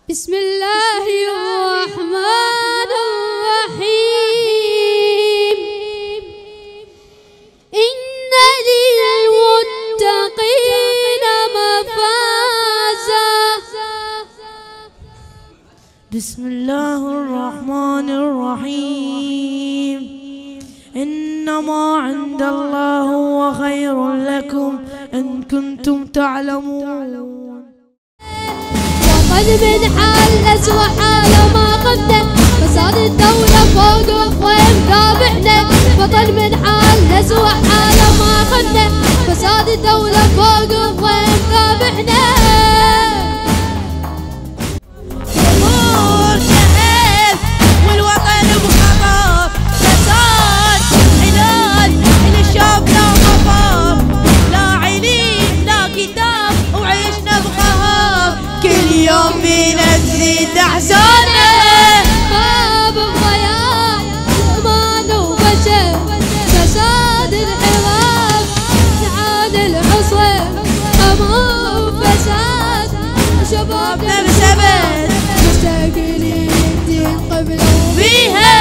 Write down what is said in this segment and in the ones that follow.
بسم الله الرحمن الرحيم. إن للمتقين مفازا. بسم الله الرحمن الرحيم. إنما عند الله هو خير لكم إن كنتم تعلمون. وقد من حال أسوأ حال ما قدنا فساد الدولة فوق الضيم تابعنا. بطل من حال أسوأ حال ما قدنا فساد الدولة فوق الضيم تابعنا. أمور جهل والوطن بخطر، فساد حلال الشاب لا مفر، لا علم لا كتاب وعيشنا بقهر، كل يوم فينا تزيد أحزاننا. باب الضياع إيمان وبشر، فساد الحراب تعاد العصر، أمور فساد شبابنا بسبب مستقلين الدين قبل فيها،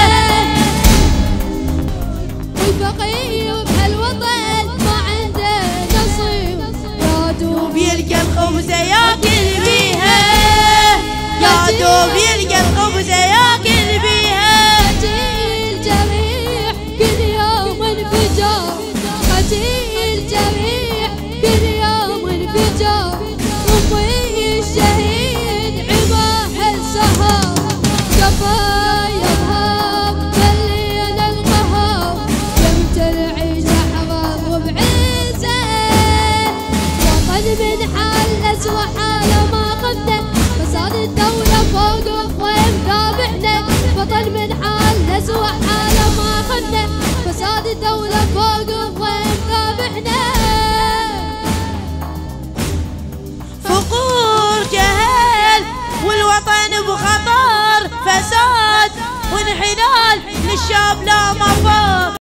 والفقير بهالوطن ما عنده نصيب، يا دوب يلقى الخبز ياكل بيها، يا دوب يلقى الخبز ياكل بيها. قتيل جريح كل يوم انفجار، قتيل جريح كل يوم انفجار، أمي الشهيد عباح السهر، كفى يظهر خلينا القهر، يمت العيش أحرار وبعزة. وطن من حال أسوأ حال ما قدنا فساد الدولة فوق الضيم تابعنا. بطل من حال أسوأ حال ما قدنا فساد الدولة فوق الضيم تابعنا. فقور جهل والوطن بخطر، فساد وانحلال للشاب لا مفر.